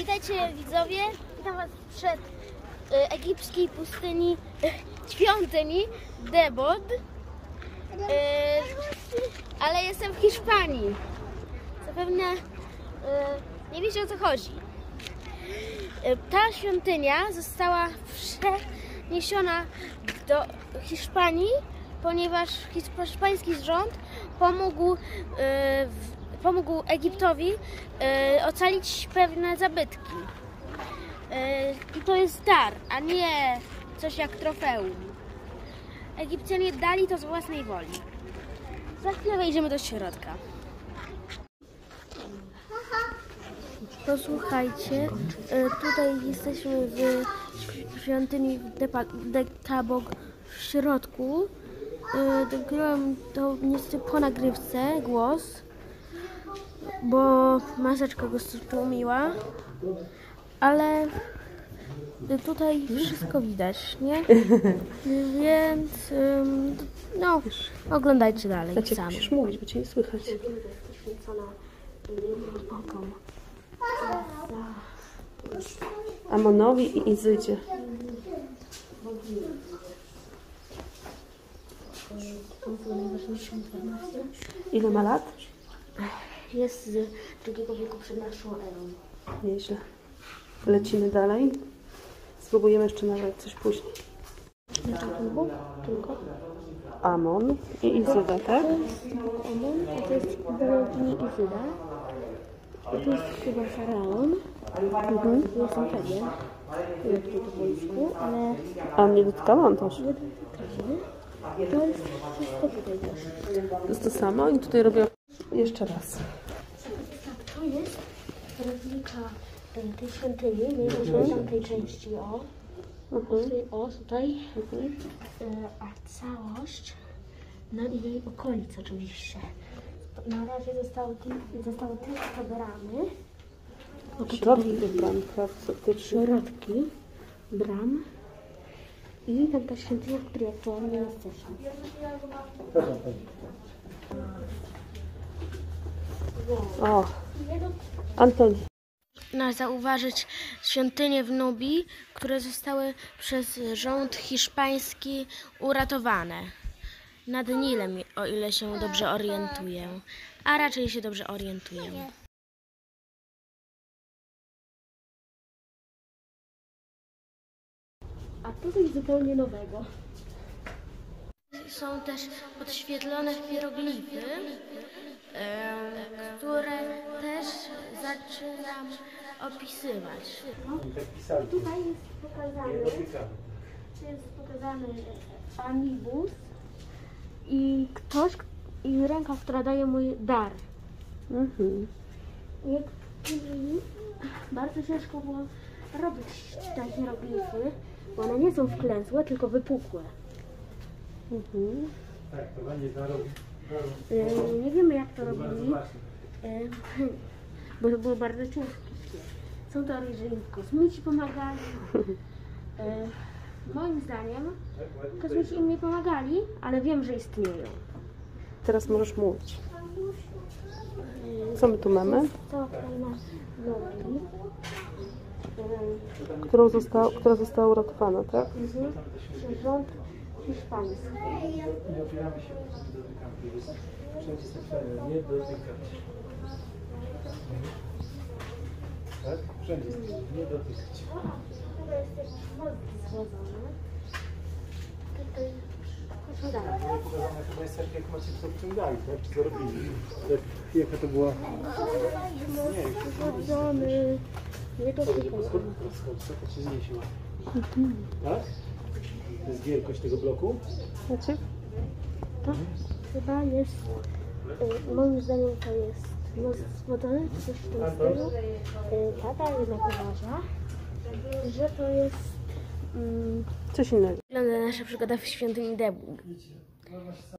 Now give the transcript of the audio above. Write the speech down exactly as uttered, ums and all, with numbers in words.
Witajcie widzowie, witam was przed y, egipskiej pustyni, y, świątyni Debod, y, ale jestem w Hiszpanii. Zapewne y, nie wiecie, o co chodzi. Y, ta świątynia została przeniesiona do Hiszpanii, ponieważ hiszpański rząd pomógł, y, w, pomógł Egiptowi y, ocalić pewne zabytki. Y, I to jest dar, a nie coś jak trofeum. Egipcjanie dali to z własnej woli. Za chwilę wejdziemy do środka. Posłuchajcie, y, tutaj jesteśmy w świątyni Dekabog w środku. Y, Dograłem to niestety po nagrywce głos, bo maseczka go stłumiła, ale tutaj wszystko widać, nie? Więc ym, no, oglądajcie dalej. Znaczy, sami. musisz mówić, bo cię nie słychać. Amonowi i Izydzie. Ile ma lat? Jest z drugiego wieku przed naszą erą. Nieźle. Lecimy dalej. Spróbujemy jeszcze nagrać coś później. Tylko Amon i Izyda, tak? Amon, a to jest bogini Izyda. To jest chyba faraon. Mhm. Nie jestem pewien, jak to po polsku, ale A mnie dotknęłam też. nie pewien. To jest wszystko tutaj też. To jest to samo i tutaj robię jeszcze raz. Tak, to jest replika tej świątyni, mniej więcej tamtej części, o. Mhm. Tutaj, o, tutaj. Mhm. A całość, no i jej okolic oczywiście. Na razie zostały, ty, zostały tylko bramy. Środki bram, faktycznie. Środki bram. I tam ta świątynia, w której aktualnie jesteśmy. O, Antoni. Można zauważyć świątynie w Nubii, które zostały przez rząd hiszpański uratowane. Nad Nilem, o ile się dobrze orientuję. A raczej się dobrze orientuję. A tu coś zupełnie nowego. Są też podświetlone hieroglify, które też zaczynam opisywać. Tutaj jest pokazany, jest pokazany Anibus i ktoś, i ręka, która daje mój dar. Mhm. Jak, bardzo ciężko było robić te hieroglify, bo one nie są wklęsłe, tylko wypukłe. Mhm. Tak, to będzie zarobić. Yy, nie wiemy, jak to robili, yy, bo to było bardzo ciężkie. Są teorie, że im kosmici pomagali. Yy, moim zdaniem kosmici im nie pomagali, ale wiem, że istnieją. Teraz możesz mówić. Co my tu mamy? Cała kraina Nubii. Yy, Którą została, która została uratowana, tak? mhm. Przez rząd hiszpański. Nie opieramy się, dotykamy. Wszędzie jest napisane, nie dotykać. Tak? Wszędzie jest nie dotykać. Tutaj jest jakiś most zwodzony. Tutaj proszę dalej. Nie pokazane chyba jest jak, jak macie co wciągali, tak? Czy co robili? Jak, jaka to była... Nie, Zwodzony. Nie to dotykaj. po schodach rozchodź, to się zniesiła. Tak? To jest wielkość tego bloku. Macie? To chyba jest, y, moim zdaniem to jest most zwodzony, czy coś w tym stylu. Y, tata jednak uważa, że to jest... Mm, Coś innego. wygląda nasza przygoda w świątyni Debod.